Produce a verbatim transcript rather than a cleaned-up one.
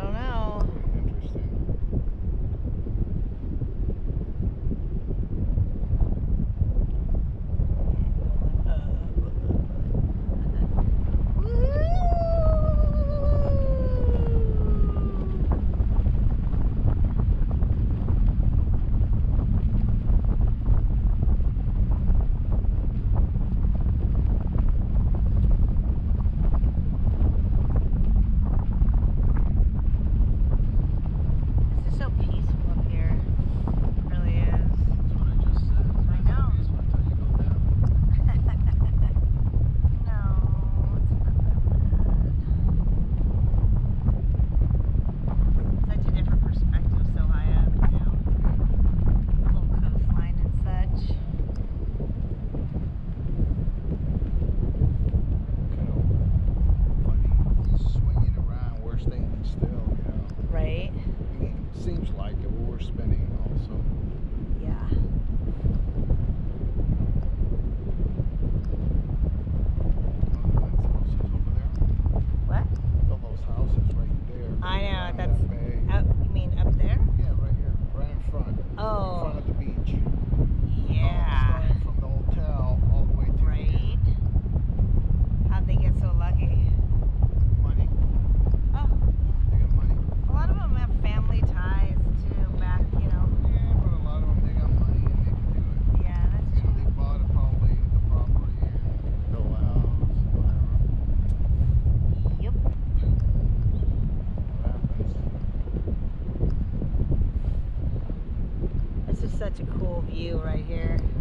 don't know. Interesting. Seems like it, but we're spinning also. Yeah. What? All those houses right there. I know, that's that bay. Up, you mean up there? Yeah, right here, right in front. Oh. In front of the beach. Yeah. Um, starting from the hotel all the way to right. here. How'd they get so lucky? Money. Oh. They got money. A lot of them have family ties too, back, you know. Yeah, but a lot of them, they got money and they can do it. Yeah, that's You know, true. they bought it probably the property and built a house, whatever. Yep. What happens? This is such a cool view right here.